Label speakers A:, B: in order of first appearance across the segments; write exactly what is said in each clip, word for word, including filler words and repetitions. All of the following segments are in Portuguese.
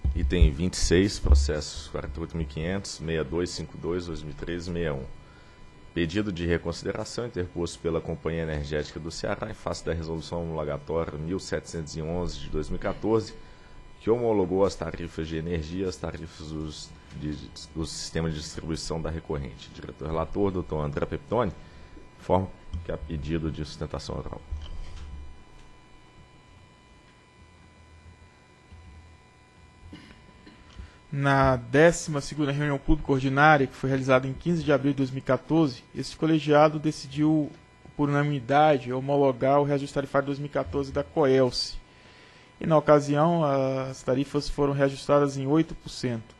A: Item vinte e seis, processos quarenta e oito mil e quinhentos, sessenta e dois cinquenta e dois, dois mil e treze, sessenta e um. Pedido de reconsideração interposto pela Companhia Energética do Ceará em face da Resolução Homologatória mil setecentos e onze de dois mil e quatorze, que homologou as tarifas de energia, as tarifas dos, de, do sistema de distribuição da recorrente. Diretor-relator, doutor André Peptoni, informa que há pedido de sustentação oral.
B: Na décima segunda reunião pública ordinária, que foi realizada em quinze de abril de dois mil e quatorze, esse colegiado decidiu, por unanimidade, homologar o reajuste tarifário de dois mil e quatorze da Coelce. E, na ocasião, as tarifas foram reajustadas em oito por cento.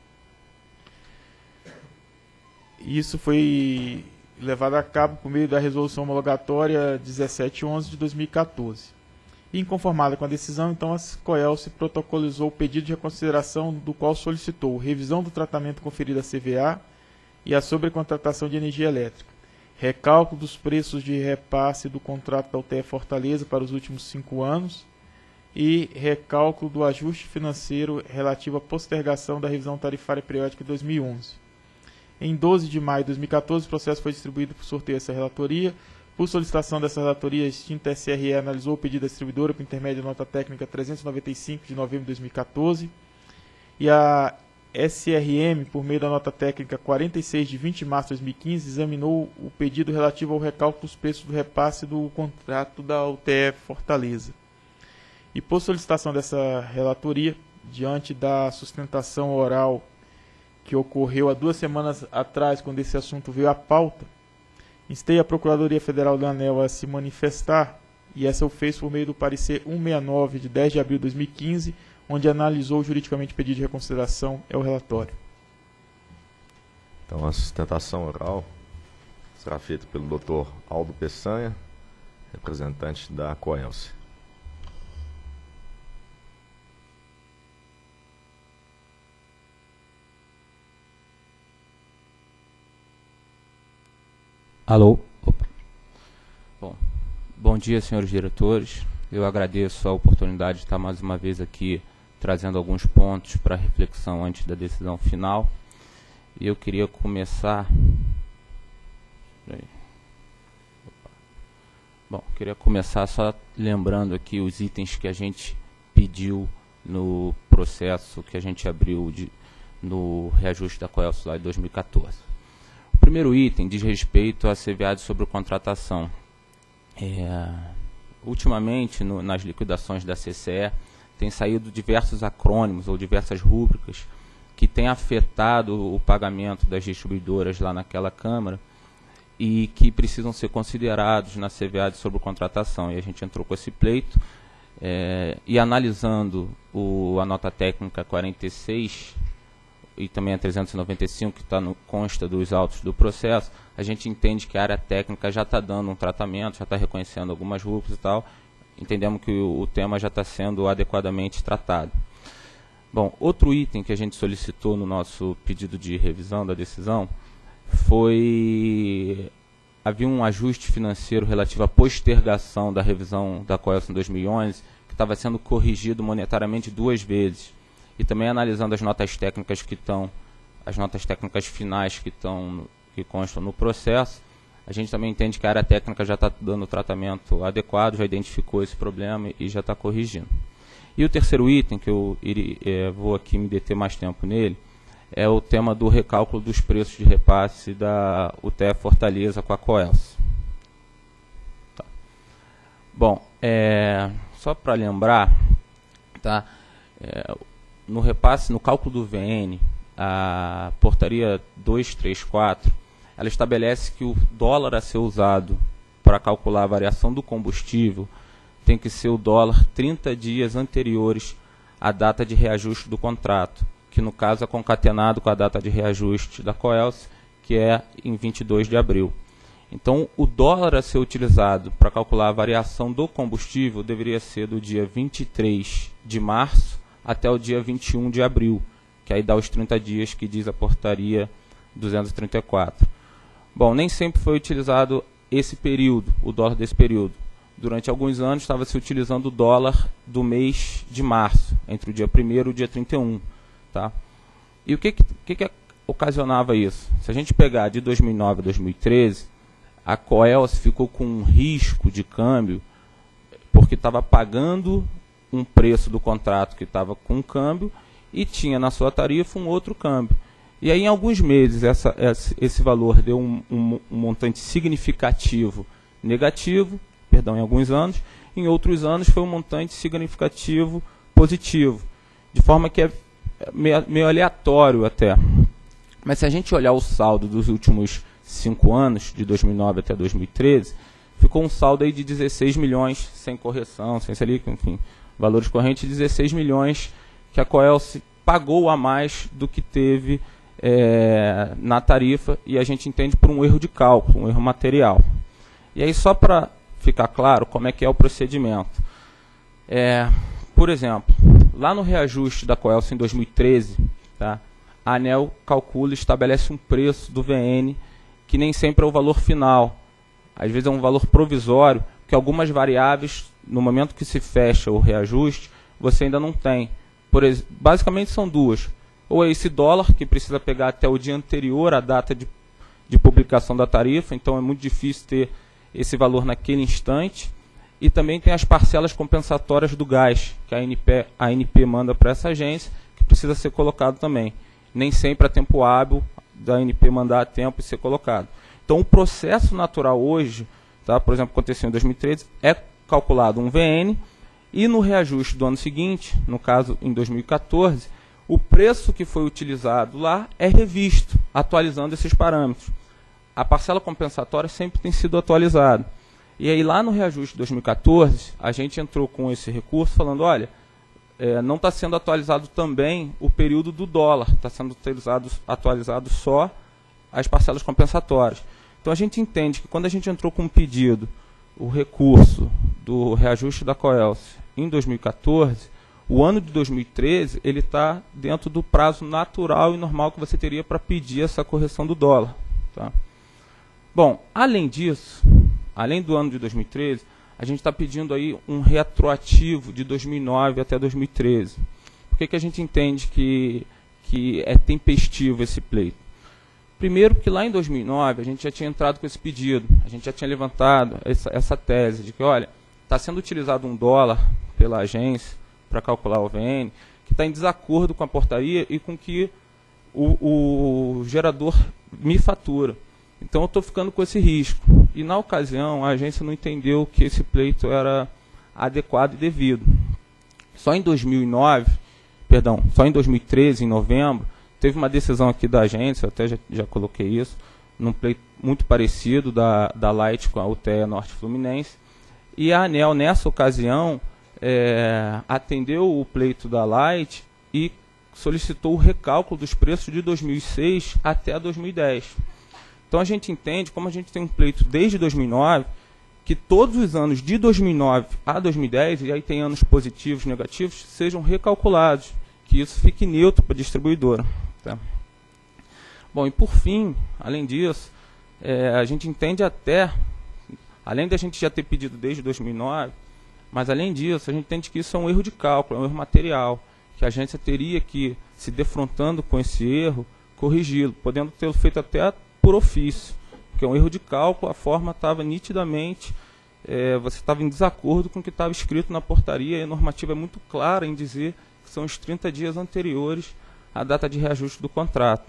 B: Isso foi levado a cabo por meio da resolução homologatória dezessete onze de dois mil e quatorze. E, inconformada com a decisão, então a Coelce protocolizou o pedido de reconsideração, do qual solicitou revisão do tratamento conferido à C V A e a sobrecontratação de energia elétrica, recálculo dos preços de repasse do contrato da U T E Fortaleza para os últimos cinco anos e recálculo do ajuste financeiro relativo à postergação da revisão tarifária periódica de dois mil e onze. Em doze de maio de dois mil e quatorze, o processo foi distribuído por sorteio a essa relatoria. Por solicitação dessa relatoria, a extinta S R E analisou o pedido da distribuidora por intermédio da nota técnica trezentos e noventa e cinco de novembro de dois mil e quatorze e a S R M, por meio da nota técnica quarenta e seis de vinte de março de dois mil e quinze, examinou o pedido relativo ao recálculo dos preços do repasse do contrato da U T E Fortaleza. E por solicitação dessa relatoria, diante da sustentação oral que ocorreu há duas semanas atrás, quando esse assunto veio à pauta, instei a Procuradoria Federal da ANEEL a se manifestar, e essa o fez por meio do parecer cento e sessenta e nove de dez de abril de dois mil e quinze, onde analisou juridicamente o pedido de reconsideração. É o relatório.
A: Então, a sustentação oral será feita pelo doutor Aldo Peçanha, representante da Coelce.
C: Alô? Opa. Bom, bom dia, senhores diretores. Eu agradeço a oportunidade de estar mais uma vez aqui trazendo alguns pontos para reflexão antes da decisão final. E eu queria começar... Bom, queria começar só lembrando aqui os itens que a gente pediu no processo que a gente abriu de, no reajuste da Coelce lá de dois mil e quatorze. O primeiro item diz respeito à C V A de sobrecontratação. É, ultimamente, no, nas liquidações da C C E, tem saído diversos acrônimos ou diversas rúbricas que têm afetado o pagamento das distribuidoras lá naquela Câmara e que precisam ser considerados na C V A de sobrecontratação. E a gente entrou com esse pleito é, e analisando o, a nota técnica quarenta e seis e também a trezentos e noventa e cinco, que está no consta dos autos do processo, a gente entende que a área técnica já está dando um tratamento, já está reconhecendo algumas rúbricas e tal, entendemos que o, o tema já está sendo adequadamente tratado. Bom, outro item que a gente solicitou no nosso pedido de revisão da decisão foi... Havia um ajuste financeiro relativo à postergação da revisão da Coelce em dois mil e onze, que estava sendo corrigido monetariamente duas vezes. E também analisando as notas técnicas que estão, as notas técnicas finais que estão, que constam no processo, a gente também entende que a área técnica já está dando o tratamento adequado, já identificou esse problema e já está corrigindo. E o terceiro item, que eu irei, é, vou aqui me deter mais tempo nele, é o tema do recálculo dos preços de repasse da U T E Fortaleza com a Coelce. Tá. Bom, é, só para lembrar, tá, é, no repasse, no cálculo do V N, a portaria duzentos e trinta e quatro, ela estabelece que o dólar a ser usado para calcular a variação do combustível tem que ser o dólar trinta dias anteriores à data de reajuste do contrato, que no caso é concatenado com a data de reajuste da Coelce, que é em vinte e dois de abril. Então, o dólar a ser utilizado para calcular a variação do combustível deveria ser do dia vinte e três de março até o dia vinte e um de abril, que aí dá os trinta dias que diz a portaria duzentos e trinta e quatro. Bom, nem sempre foi utilizado esse período, o dólar desse período. Durante alguns anos estava se utilizando o dólar do mês de março, entre o dia primeiro e o dia trinta e um. Tá? E o que, que, que ocasionava isso? Se a gente pegar de dois mil e nove a dois mil e treze, a Coelce ficou com um risco de câmbio porque estava pagando um preço do contrato que estava com um câmbio e tinha na sua tarifa um outro câmbio. E aí, em alguns meses, essa, essa, esse valor deu um, um, um montante significativo negativo, perdão, em alguns anos, em outros anos foi um montante significativo positivo, de forma que é meio, meio aleatório até. Mas se a gente olhar o saldo dos últimos cinco anos, de dois mil e nove até dois mil e treze, ficou um saldo aí de dezesseis milhões, sem correção, sem selic, enfim, valores correntes de dezesseis milhões que a Coelce pagou a mais do que teve é, na tarifa, e a gente entende por um erro de cálculo, um erro material. E aí, só para ficar claro como é que é o procedimento. É, por exemplo, lá no reajuste da Coelce em dois mil e treze, tá, a ANEEL calcula e estabelece um preço do V N que nem sempre é o valor final. Às vezes é um valor provisório, que algumas variáveis, no momento que se fecha o reajuste, você ainda não tem. Por ex- basicamente são duas. Ou é esse dólar, que precisa pegar até o dia anterior à data de, de publicação da tarifa, então é muito difícil ter esse valor naquele instante. E também tem as parcelas compensatórias do gás, que a ANP, a ANP manda para essa agência, que precisa ser colocado também. Nem sempre é tempo hábil da ANP mandar a tempo e ser colocado. Então, o processo natural hoje, tá, por exemplo, aconteceu em dois mil e treze, é calculado um V N, e no reajuste do ano seguinte, no caso em dois mil e quatorze, o preço que foi utilizado lá é revisto, atualizando esses parâmetros. A parcela compensatória sempre tem sido atualizada. E aí, lá no reajuste de dois mil e quatorze, a gente entrou com esse recurso falando, olha, é, não está sendo atualizado também o período do dólar, está sendo atualizado, atualizado só as parcelas compensatórias. Então, a gente entende que quando a gente entrou com um pedido, o recurso do reajuste da Coelce em dois mil e quatorze, o ano de dois mil e treze ele está dentro do prazo natural e normal que você teria para pedir essa correção do dólar. Tá? Bom, além disso, além do ano de dois mil e treze, a gente está pedindo aí um retroativo de dois mil e nove até dois mil e treze. Por que, que a gente entende que, que é tempestivo esse pleito? Primeiro, que lá em dois mil e nove a gente já tinha entrado com esse pedido, a gente já tinha levantado essa, essa tese de que, olha, está sendo utilizado um dólar pela agência para calcular o V N, que está em desacordo com a portaria e com que o, o gerador me fatura. Então, eu estou ficando com esse risco. E, na ocasião, a agência não entendeu que esse pleito era adequado e devido. Só em dois mil e nove, perdão, só em dois mil e treze, em novembro, teve uma decisão aqui da agência, eu até já, já coloquei isso, num pleito muito parecido da, da Light com a U T E Norte Fluminense. E a ANEEL, nessa ocasião, é, atendeu o pleito da Light e solicitou o recálculo dos preços de dois mil e seis até dois mil e dez. Então, a gente entende, como a gente tem um pleito desde dois mil e nove, que todos os anos de dois mil e nove a dois mil e dez, e aí tem anos positivos e negativos, sejam recalculados, que isso fique neutro para a distribuidora. Tá? Bom, e por fim, além disso, é, a gente entende até, além da gente já ter pedido desde dois mil e nove, mas além disso, a gente entende que isso é um erro de cálculo, é um erro material, que a agência teria que, se defrontando com esse erro, corrigi-lo, podendo ter feito até por ofício, porque é um erro de cálculo, a forma estava nitidamente, é, você estava em desacordo com o que estava escrito na portaria, e a normativa é muito clara em dizer que são os trinta dias anteriores à data de reajuste do contrato.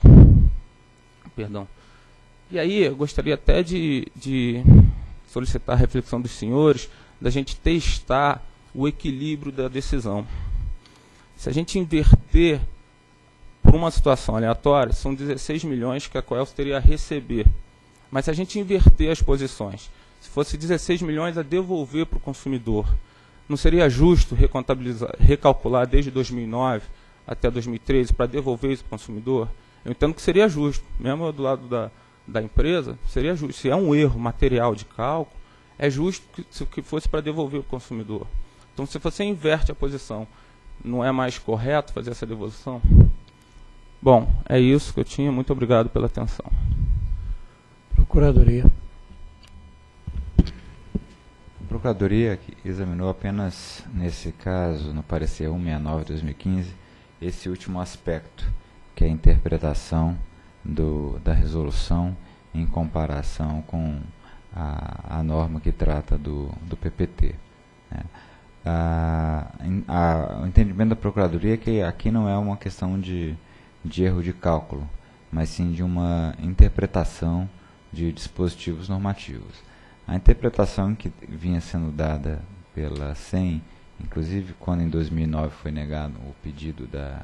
C: Perdão. E aí, eu gostaria até de, de solicitar a reflexão dos senhores, da gente testar o equilíbrio da decisão. Se a gente inverter por uma situação aleatória, são dezesseis milhões que a Coelce teria a receber. Mas se a gente inverter as posições, se fosse dezesseis milhões a devolver para o consumidor, não seria justo recontabilizar, recalcular desde dois mil e nove até dois mil e treze para devolver isso para o consumidor? Eu entendo que seria justo, mesmo do lado da, da empresa, seria justo. Se é um erro material de cálculo, é justo que, que fosse para devolver para o consumidor. Então, se você inverte a posição, não é mais correto fazer essa devolução? Bom, é isso que eu tinha. Muito obrigado pela atenção.
D: Procuradoria.
E: A Procuradoria que examinou apenas, nesse caso, no parecer cento e sessenta e nove de dois mil e quinze,
D: esse último aspecto, que é a interpretação do, da resolução em comparação com a, a norma que trata do, do P P T. Né? A, a, o entendimento da Procuradoria é que aqui não é uma questão de, de erro de cálculo, mas sim de uma interpretação de dispositivos normativos. A interpretação que vinha sendo dada pela S E M, inclusive quando em dois mil e nove foi negado o pedido da,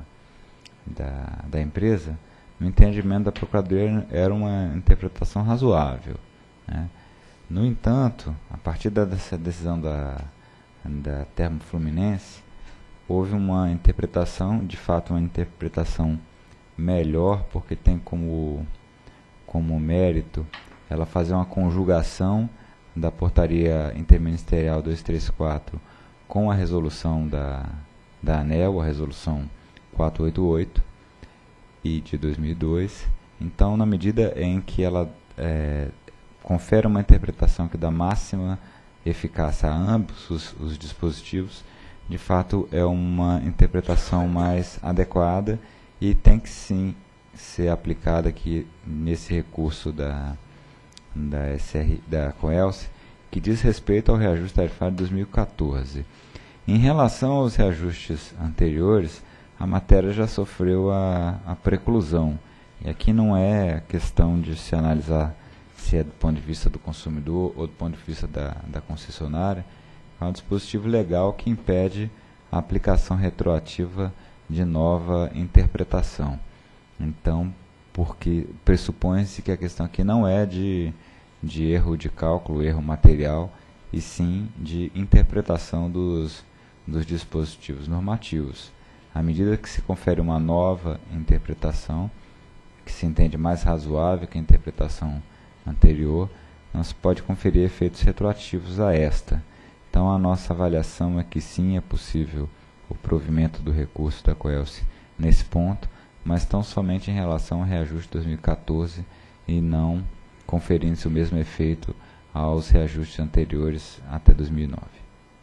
D: da, da empresa, no entendimento da Procuradoria era uma interpretação razoável. Né? No entanto, a partir dessa decisão da, da Termo Fluminense, houve uma interpretação, de fato uma interpretação melhor, porque tem como, como mérito ela fazer uma conjugação da portaria interministerial duzentos e trinta e quatro com a resolução da, da ANEEL, a resolução quatrocentos e oitenta e oito e de dois mil e dois. Então, na medida em que ela é, confere uma interpretação que dá máxima eficácia a ambos os, os dispositivos, de fato é uma interpretação mais adequada e tem que sim ser aplicada aqui nesse recurso da, da, S R, da COELSE, que diz respeito ao reajuste tarifário de dois mil e quatorze. Em relação aos reajustes anteriores, a matéria já sofreu a, a preclusão. E aqui não é questão de se analisar se é do ponto de vista do consumidor ou do ponto de vista da, da concessionária. É um dispositivo legal que impede a aplicação retroativa de nova interpretação. Então, porque pressupõe-se que a questão aqui não é de, de erro de cálculo, erro material, e sim de interpretação dos, dos dispositivos normativos. À medida que se confere uma nova interpretação, que se entende mais razoável que a interpretação anterior, não se pode conferir efeitos retroativos a esta. Então, a nossa avaliação é que sim, é possível o provimento do recurso da COELSE nesse ponto, mas tão somente em relação ao reajuste de dois mil e quatorze e não conferindo-se o mesmo efeito aos reajustes anteriores até dois mil e nove.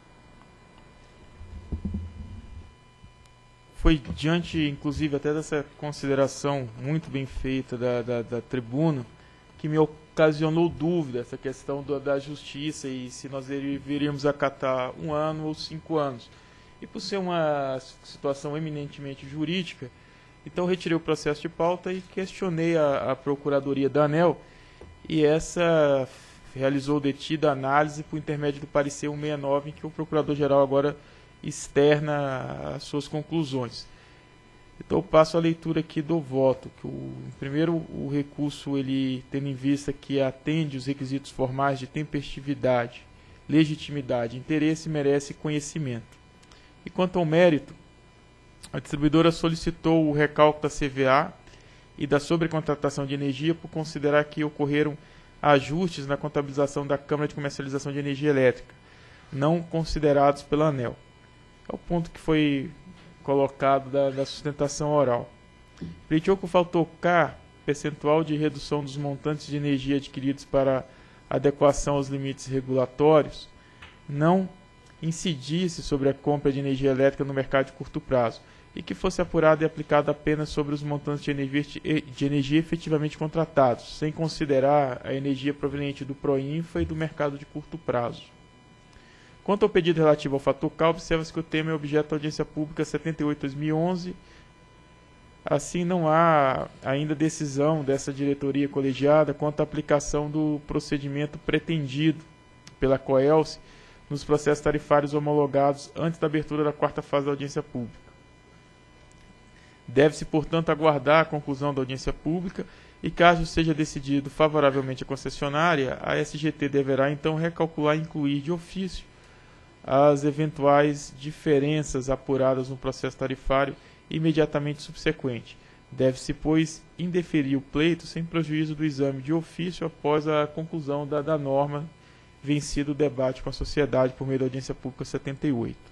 B: Foi diante, inclusive, até dessa consideração muito bem feita da, da, da tribuna, que me ocasionou dúvida essa questão do, da justiça e se nós deveríamos acatar um ano ou cinco anos. E por ser uma situação eminentemente jurídica, então retirei o processo de pauta e questionei a, a Procuradoria da ANEEL, e essa realizou detida análise por intermédio do parecer cento e sessenta e nove, em que o Procurador-Geral agora externa as suas conclusões. Então eu passo a leitura aqui do voto. Que o, primeiro, o recurso, ele, tendo em vista que atende os requisitos formais de tempestividade, legitimidade, interesse, merece conhecimento. E quanto ao mérito, a distribuidora solicitou o recálculo da C V A e da sobrecontratação de energia por considerar que ocorreram ajustes na contabilização da Câmara de Comercialização de Energia Elétrica, não considerados pela ANEEL. É o ponto que foi colocado da, da sustentação oral. Pleiteou que o fator K, percentual de redução dos montantes de energia adquiridos para adequação aos limites regulatórios, não incidisse sobre a compra de energia elétrica no mercado de curto prazo e que fosse apurado e aplicado apenas sobre os montantes de energia, de energia efetivamente contratados, sem considerar a energia proveniente do Proinfa e do mercado de curto prazo. Quanto ao pedido relativo ao fator K, observa-se que o tema é objeto da audiência pública setenta e oito barra dois mil e onze. Assim, não há ainda decisão dessa diretoria colegiada quanto à aplicação do procedimento pretendido pela COELSE nos processos tarifários homologados antes da abertura da quarta fase da audiência pública. Deve-se, portanto, aguardar a conclusão da audiência pública e, caso seja decidido favoravelmente à concessionária, a S G T deverá, então, recalcular e incluir de ofício as eventuais diferenças apuradas no processo tarifário imediatamente subsequente. Deve-se, pois, indeferir o pleito sem prejuízo do exame de ofício após a conclusão da, da norma, vencido o debate com a sociedade por meio da audiência pública setenta e oito.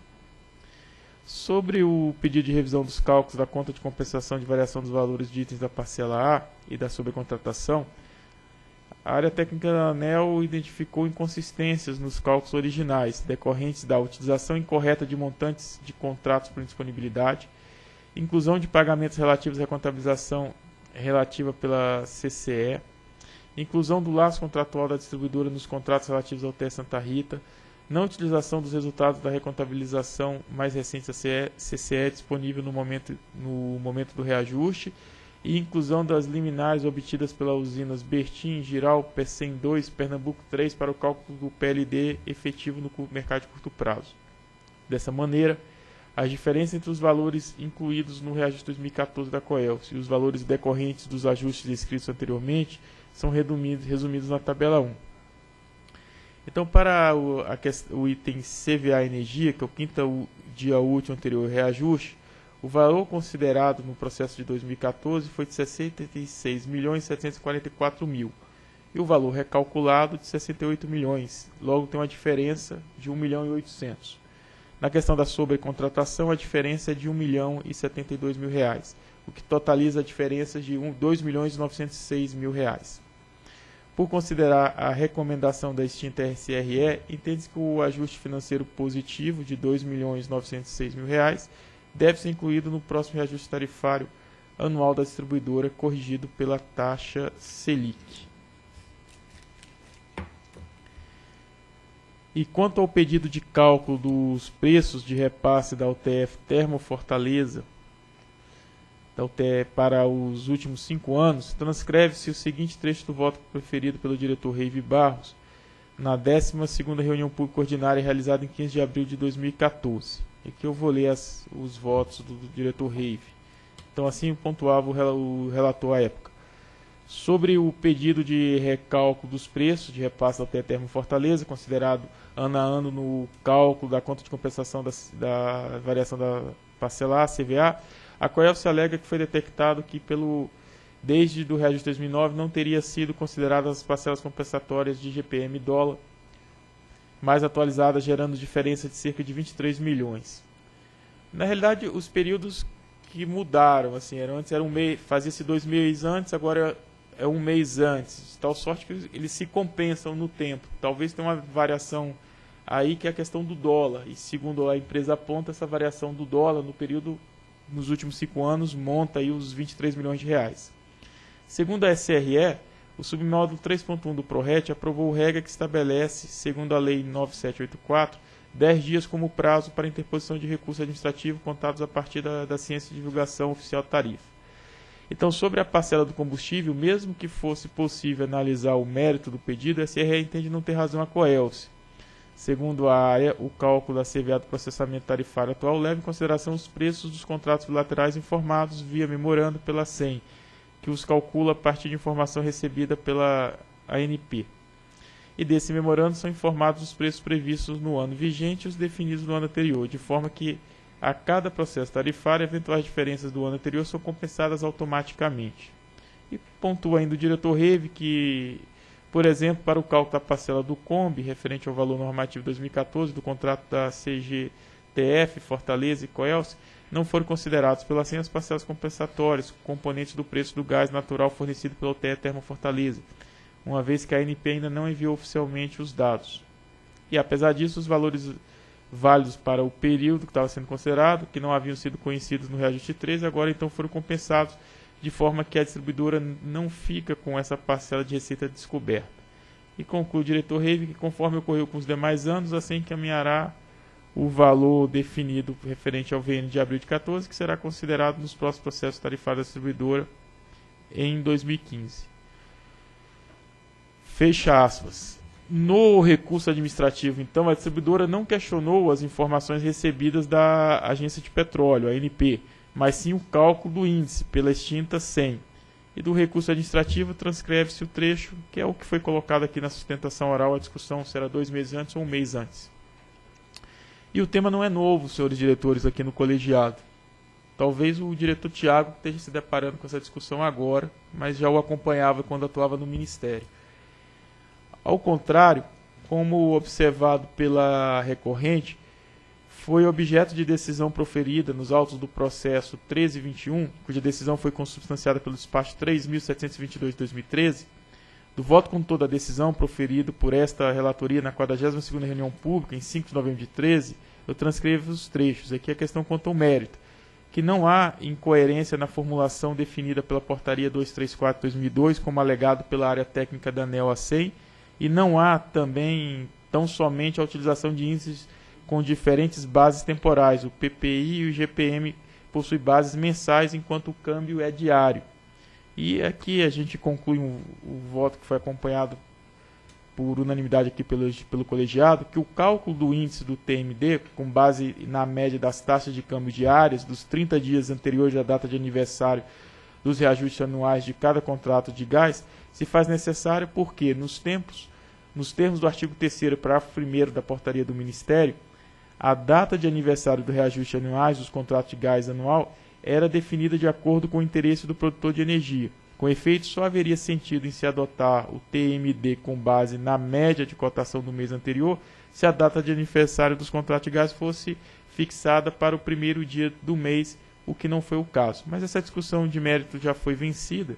B: Sobre o pedido de revisão dos cálculos da conta de compensação de variação dos valores de itens da parcela A e da sobrecontratação, a área técnica da ANEEL identificou inconsistências nos cálculos originais, decorrentes da utilização incorreta de montantes de contratos por indisponibilidade inclusão de pagamentos relativos à recontabilização relativa pela C C E, inclusão do laço contratual da distribuidora nos contratos relativos ao T E Santa Rita, não utilização dos resultados da recontabilização mais recente da C C E disponível no momento, no momento do reajuste, e inclusão das liminares obtidas pelas usinas Bertim, Giral, Pecém dois, Pernambuco três para o cálculo do P L D efetivo no mercado de curto prazo. Dessa maneira, as diferenças entre os valores incluídos no reajuste dois mil e quatorze da Coelce e os valores decorrentes dos ajustes descritos anteriormente são resumidos, resumidos na tabela um. Então, para o, a, o item C V A Energia, que é o quinto dia útil anterior ao reajuste, o valor considerado no processo de dois mil e quatorze foi de sessenta e seis milhões setecentos e quarenta e quatro mil e o valor recalculado de sessenta e oito milhões, logo tem uma diferença de um milhão e oitocentos. Na questão da sobrecontratação, a diferença é de um milhão e setenta e dois mil reais, o que totaliza a diferença de dois milhões e novecentos e seis mil reais. Por considerar a recomendação da extinta R C R E, entende-se que o ajuste financeiro positivo de dois milhões e novecentos e seis mil reais deve ser incluído no próximo reajuste tarifário anual da distribuidora, corrigido pela taxa Selic. E quanto ao pedido de cálculo dos preços de repasse da U T F Termofortaleza da U T F para os últimos cinco anos, transcreve-se o seguinte trecho do voto preferido pelo diretor Reive Barros na décima segunda reunião pública ordinária realizada em quinze de abril de dois mil e quatorze. Aqui eu vou ler as, os votos do, do diretor Reive. Então, assim pontuava o, o relator à época. Sobre o pedido de recálculo dos preços de repasse da U T E Termofortaleza, considerado ano a ano no cálculo da conta de compensação da, da variação da parcelar, C V A, a Coelce alega que foi detectado que, pelo, desde o reajuste de dois mil e nove, não teria sido consideradas as parcelas compensatórias de I G P M dólar mais atualizadas, gerando diferença de cerca de vinte e três milhões. Na realidade, os períodos que mudaram, assim, eram, antes era um mês, fazia-se dois meses antes, agora é um mês antes, de tal sorte que eles se compensam no tempo. Talvez tenha uma variação aí que é a questão do dólar, e segundo a empresa aponta, essa variação do dólar no período, nos últimos cinco anos, monta aí os vinte e três milhões de reais. Segundo a S R E, o submódulo três ponto um do PRORET aprovou regra que estabelece, segundo a Lei nove mil setecentos e oitenta e quatro, dez dias como prazo para interposição de recurso administrativo contados a partir da, da ciência de divulgação oficial de tarifa. Então, sobre a parcela do combustível, mesmo que fosse possível analisar o mérito do pedido, a S R E entende não ter razão a Coelce. Segundo a área, o cálculo da C V A do processamento tarifário atual leva em consideração os preços dos contratos bilaterais informados via memorando pela S E M, que os calcula a partir de informação recebida pela A N P. E desse memorando são informados os preços previstos no ano vigente e os definidos no ano anterior, de forma que a cada processo tarifário, eventuais diferenças do ano anterior são compensadas automaticamente. E pontua ainda o diretor Reive que, por exemplo, para o cálculo da parcela do Combi, referente ao valor normativo dois mil e quatorze do contrato da C G T F, Fortaleza e Coelce, não foram considerados pela S E M as parcelas compensatórias, componentes do preço do gás natural fornecido pela U T E Termofortaleza, uma vez que a A N P ainda não enviou oficialmente os dados. E apesar disso, os valores válidos para o período que estava sendo considerado, que não haviam sido conhecidos no reajuste treze, agora então foram compensados, de forma que a distribuidora não fica com essa parcela de receita descoberta. E conclui o diretor Reive que, conforme ocorreu com os demais anos, assim encaminhará o valor definido referente ao V N de abril de quatorze, que será considerado nos próximos processos tarifários da distribuidora em dois mil e quinze. Fecha aspas. No recurso administrativo, então, a distribuidora não questionou as informações recebidas da Agência de Petróleo, a A N P, mas sim o cálculo do índice pela extinta S E M. E do recurso administrativo transcreve-se o trecho, que é o que foi colocado aqui na sustentação oral, a discussão se era dois meses antes ou um mês antes. E o tema não é novo, senhores diretores, aqui no colegiado. Talvez o diretor Tiago esteja se deparando com essa discussão agora, mas já o acompanhava quando atuava no Ministério. Ao contrário, como observado pela recorrente, foi objeto de decisão proferida nos autos do processo treze vinte e um, cuja decisão foi consubstanciada pelo despacho três mil setecentos e vinte e dois de dois mil e treze, do voto com toda a decisão proferido por esta relatoria na quadragésima segunda reunião pública, em cinco de novembro de treze, eu transcrevo os trechos. Aqui a questão quanto ao mérito. que não há incoerência na formulação definida pela Portaria duzentos e trinta e quatro de dois mil e dois, como alegado pela área técnica da ANEEL ACEM, e não há também tão somente a utilização de índices com diferentes bases temporais. O P P I e o I G P M possuem bases mensais, enquanto o câmbio é diário. E aqui a gente conclui um, o voto que foi acompanhado por unanimidade aqui pelo, pelo colegiado, que o cálculo do índice do T M D, com base na média das taxas de câmbio diárias dos trinta dias anteriores à data de aniversário dos reajustes anuais de cada contrato de gás, se faz necessário porque, nos, tempos, nos termos do artigo terceiro, parágrafo primeiro da portaria do Ministério, a data de aniversário do reajuste anuais dos contratos de gás anual era definida de acordo com o interesse do produtor de energia. Com efeito, só haveria sentido em se adotar o T M D com base na média de cotação do mês anterior, se a data de aniversário dos contratos de gás fosse fixada para o primeiro dia do mês, o que não foi o caso. Mas essa discussão de mérito já foi vencida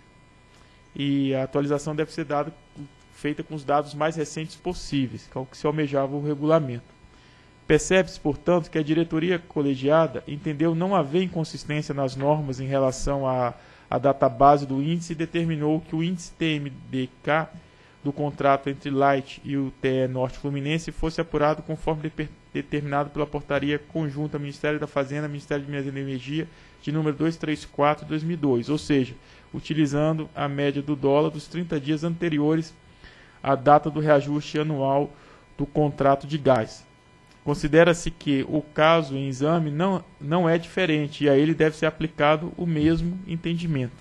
B: e a atualização deve ser dada, feita com os dados mais recentes possíveis, que é o que se almejava o regulamento. Percebe-se, portanto, que a diretoria colegiada entendeu não haver inconsistência nas normas em relação à, à data base do índice e determinou que o índice T M D K do contrato entre Light e o T E Norte Fluminense fosse apurado conforme de, determinado pela portaria conjunta Ministério da Fazenda, Ministério de Minas e Energia, de número duzentos e trinta e quatro de dois mil e dois, ou seja, utilizando a média do dólar dos trinta dias anteriores à data do reajuste anual do contrato de gás. Considera-se que o caso em exame não, não é diferente e a ele deve ser aplicado o mesmo entendimento.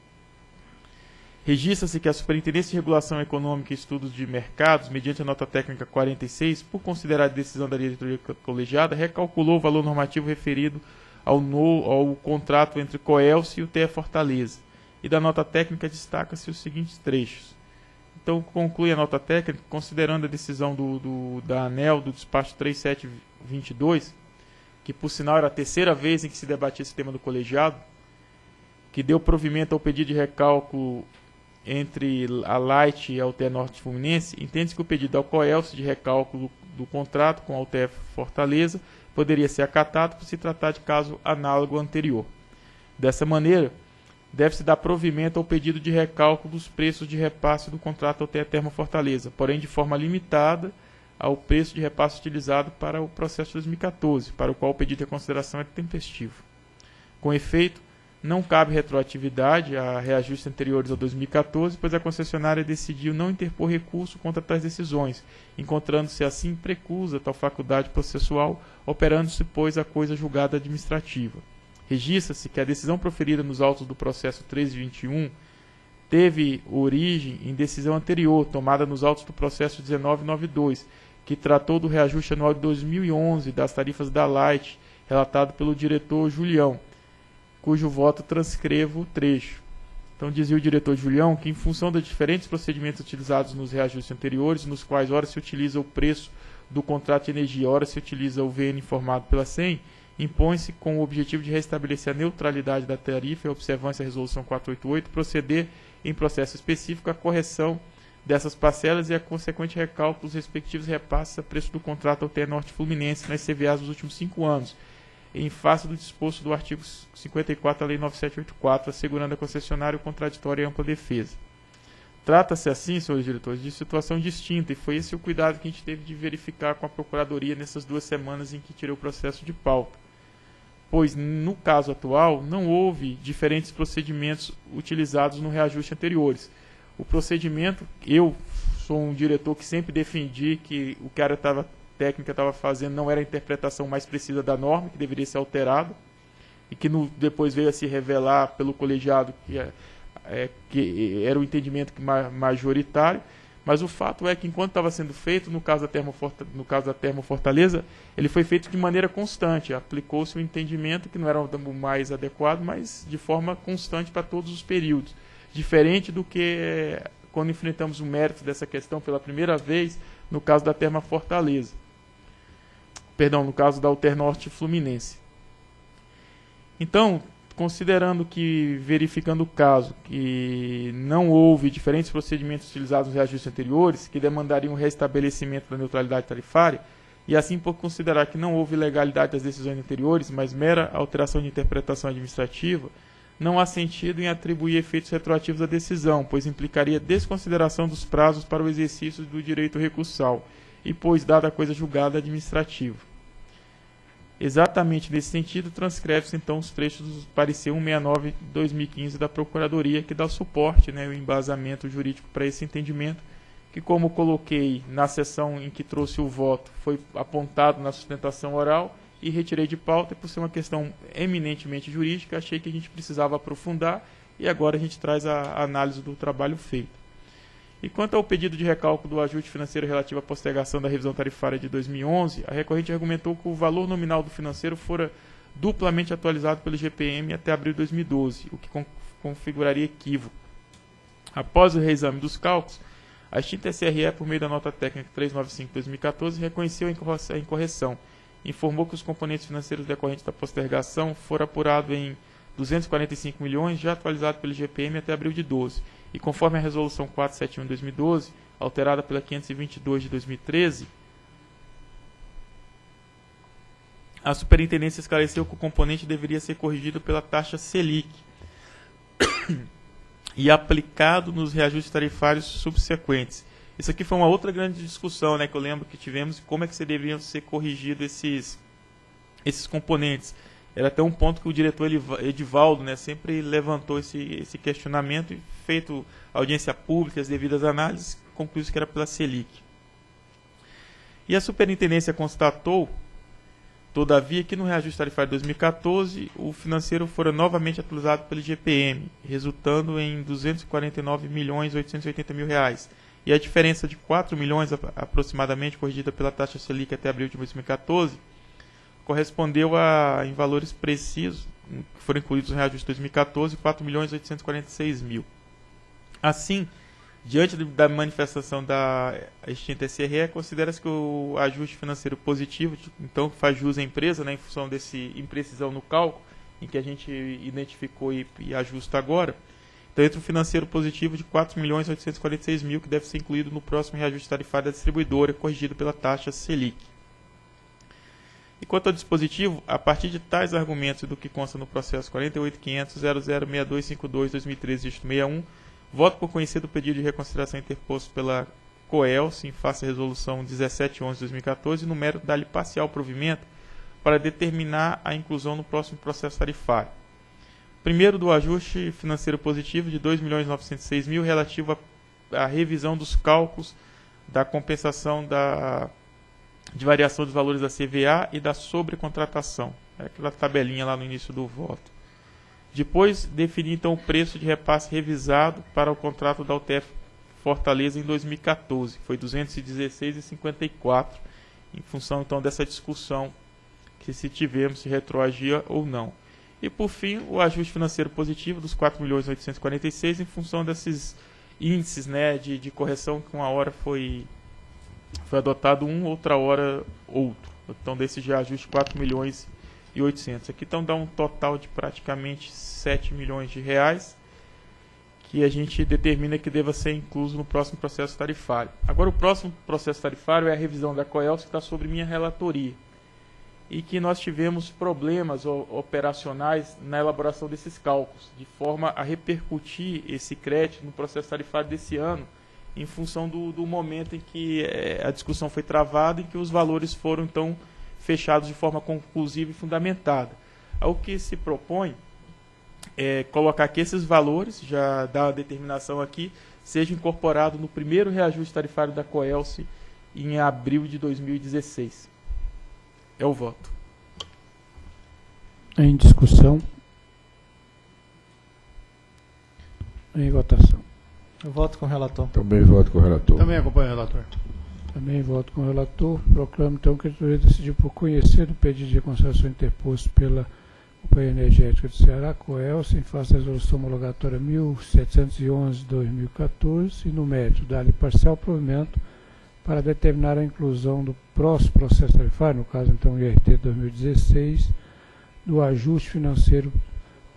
B: Registra-se que a Superintendência de Regulação Econômica e Estudos de Mercados, mediante a nota técnica quarenta e seis, por considerar a decisão da diretoria colegiada, recalculou o valor normativo referido ao, no, ao contrato entre Coelce e o T E Fortaleza. E da nota técnica destaca-se os seguintes trechos. Então, conclui a nota técnica, considerando a decisão do, do, da ANEEL, do despacho três mil setecentos e vinte e dois, que por sinal era a terceira vez em que se debatia esse tema do colegiado, que deu provimento ao pedido de recálculo entre a Light e a U T E Norte Fluminense, entende-se que o pedido ao Coelce de recálculo do contrato com a U T E Fortaleza poderia ser acatado por se tratar de caso análogo anterior. Dessa maneira, deve-se dar provimento ao pedido de recálculo dos preços de repasse do contrato ao T E Termo Fortaleza, porém de forma limitada ao preço de repasse utilizado para o processo de dois mil e quatorze, para o qual o pedido de reconsideração é tempestivo. Com efeito, não cabe retroatividade a reajustes anteriores ao dois mil e quatorze, pois a concessionária decidiu não interpor recurso contra tais decisões, encontrando-se assim preclusa tal faculdade processual, operando-se, pois, a coisa julgada administrativa. Registra-se que a decisão proferida nos autos do processo treze vinte e um teve origem em decisão anterior, tomada nos autos do processo dezenove noventa e dois, que tratou do reajuste anual de dois mil e onze das tarifas da Light, relatado pelo diretor Julião, cujo voto transcrevo o trecho. Então, dizia o diretor Julião que, em função dos diferentes procedimentos utilizados nos reajustes anteriores, nos quais ora se utiliza o preço do contrato de energia, ora se utiliza o V N informado pela SEM, impõe-se, com o objetivo de restabelecer a neutralidade da tarifa e a observância da Resolução quatrocentos e oitenta e oito, proceder, em processo específico, à correção dessas parcelas e a consequente recálculo dos respectivos repasses a preço do contrato ao T E Norte Fluminense nas C V As dos últimos cinco anos, em face do disposto do artigo cinquenta e quatro da Lei nove mil setecentos e oitenta e quatro, assegurando a concessionária o contraditório e ampla defesa. Trata-se assim, senhores diretores, de situação distinta, e foi esse o cuidado que a gente teve de verificar com a Procuradoria nessas duas semanas em que tirei o processo de pauta. Pois, no caso atual, não houve diferentes procedimentos utilizados no reajuste anteriores. O procedimento, eu sou um diretor que sempre defendi que o que a área tava, técnica estava fazendo não era a interpretação mais precisa da norma, que deveria ser alterado, e que no, depois veio a se revelar pelo colegiado que, é, é, que era o entendimento majoritário. Mas o fato é que, enquanto estava sendo feito, no caso da Termoforta, no caso da Termofortaleza, ele foi feito de maneira constante. Aplicou-se o entendimento que não era o mais adequado, mas de forma constante para todos os períodos. Diferente do que é, quando enfrentamos o mérito dessa questão pela primeira vez, no caso da Termofortaleza. Perdão, no caso da Alternorte Fluminense. Então, considerando que, verificando o caso, que não houve diferentes procedimentos utilizados nos reajustes anteriores, que demandariam o restabelecimento da neutralidade tarifária, e assim por considerar que não houve ilegalidade das decisões anteriores, mas mera alteração de interpretação administrativa, não há sentido em atribuir efeitos retroativos à decisão, pois implicaria desconsideração dos prazos para o exercício do direito recursal, e pois dada a coisa julgada administrativa. Exatamente nesse sentido, transcreve-se então os trechos do parecer cento e sessenta e nove de dois mil e quinze da Procuradoria, que dá suporte, né, o embasamento jurídico para esse entendimento, que, como coloquei na sessão em que trouxe o voto, foi apontado na sustentação oral e retirei de pauta, e por ser uma questão eminentemente jurídica, achei que a gente precisava aprofundar, e agora a gente traz a análise do trabalho feito. E quanto ao pedido de recálculo do ajuste financeiro relativo à postergação da revisão tarifária de dois mil e onze, a recorrente argumentou que o valor nominal do financeiro fora duplamente atualizado pelo I G P M até abril de dois mil e doze, o que configuraria equívoco. Após o reexame dos cálculos, a extinta S R E, por meio da nota técnica trezentos e noventa e cinco de dois mil e quatorze, reconheceu a incorreção. Informou que os componentes financeiros decorrentes da postergação foram apurados em duzentos e quarenta e cinco milhões, já atualizado pelo I G P M até abril de doze. E conforme a resolução quatrocentos e setenta e um de dois mil e doze, alterada pela quinhentos e vinte e dois de dois mil e treze, a superintendência esclareceu que o componente deveria ser corrigido pela taxa Selic e aplicado nos reajustes tarifários subsequentes. Isso aqui foi uma outra grande discussão, né, que eu lembro que tivemos, como é que deveriam ser corrigidos esses, esses componentes. Era até um ponto que o diretor Edivaldo, né, sempre levantou esse, esse questionamento, e feito audiência pública, as devidas análises, concluiu que era pela Selic. E a superintendência constatou, todavia, que no reajuste tarifário de dois mil e quatorze, o financeiro fora novamente atualizado pelo I G P M, resultando em duzentos e quarenta e nove milhões oitocentos e oitenta mil reais. E a diferença de quatro milhões aproximadamente, corrigida pela taxa Selic até abril de dois mil e quatorze, correspondeu a, em valores precisos, que foram incluídos no reajuste de dois mil e quatorze, quatro milhões oitocentos e quarenta e seis mil. Assim, diante da manifestação da extinta S R E, considera-se que o ajuste financeiro positivo, então faz jus à empresa, né, em função desse imprecisão no cálculo, em que a gente identificou e, e ajusta agora, então entra um financeiro positivo de quatro milhões oitocentos e quarenta e seis mil, que deve ser incluído no próximo reajuste tarifário da distribuidora, corrigido pela taxa Selic. E quanto ao dispositivo, a partir de tais argumentos do que consta no processo quarenta e oito ponto quinhentos ponto zero zero seis dois cinco dois barra dois mil e treze, dígito sessenta e um, voto por conhecido o pedido de reconsideração interposto pela COELS em face à resolução dezessete de onze de dois mil e quatorze, no mérito dar-lhe parcial provimento para determinar a inclusão no próximo processo tarifário. Primeiro, do ajuste financeiro positivo de dois milhões novecentos e seis mil, relativo à revisão dos cálculos da compensação da... de variação dos valores da C V A e da sobrecontratação. É aquela tabelinha lá no início do voto. Depois, definir então o preço de repasse revisado para o contrato da U T F Fortaleza em dois mil e quatorze. Foi duzentos e dezesseis reais e cinquenta e quatro centavos, em função então dessa discussão que se tivemos se retroagia ou não. E por fim, o ajuste financeiro positivo dos quatro milhões oitocentos e quarenta e seis mil, em função desses índices, né, de, de correção que uma hora foi... foi adotado um, outra hora outro. Então, desse já ajuste quatro milhões e oitocentos. Aqui então dá um total de praticamente sete milhões de reais, que a gente determina que deva ser incluso no próximo processo tarifário. Agora, o próximo processo tarifário é a revisão da COELS, que está sobre minha relatoria, e que nós tivemos problemas operacionais na elaboração desses cálculos, de forma a repercutir esse crédito no processo tarifário desse ano, em função do, do momento em que é, a discussão foi travada e que os valores foram, então, fechados de forma conclusiva e fundamentada. O que se propõe é colocar que esses valores, já dá a determinação aqui, sejam incorporados no primeiro reajuste tarifário da COELS em abril de dois mil e dezesseis. É o voto.
E: Em discussão. Em votação.
F: Eu voto com o relator.
G: Também voto com o relator.
F: Também acompanho o relator.
E: Também voto com o relator. Proclamo, então, que a diretoria decidiu por conhecer o pedido de reconsideração interposto pela Companhia Energética do Ceará, COELS, em face da resolução homologatória mil setecentos e onze de dois mil e quatorze, e no mérito dar-lhe parcial provimento para determinar a inclusão do próximo processo tarifário, no caso, então, o I R T dois mil e dezesseis, do ajuste financeiro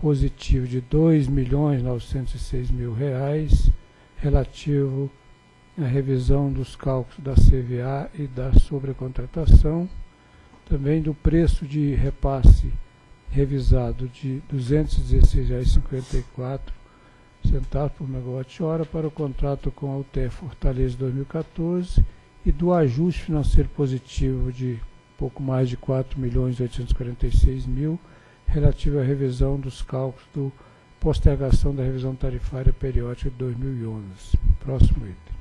E: positivo de dois milhões novecentos e seis mil reais, relativo a revisão dos cálculos da C V A e da sobrecontratação, também do preço de repasse revisado de duzentos e dezesseis reais e cinquenta e quatro centavos por megawatt-hora para o contrato com a U T E Fortaleza dois mil e quatorze e do ajuste financeiro positivo de pouco mais de quatro milhões oitocentos e quarenta e seis mil relativo à revisão dos cálculos do postergação da revisão tarifária periódica de dois mil e onze. Próximo item.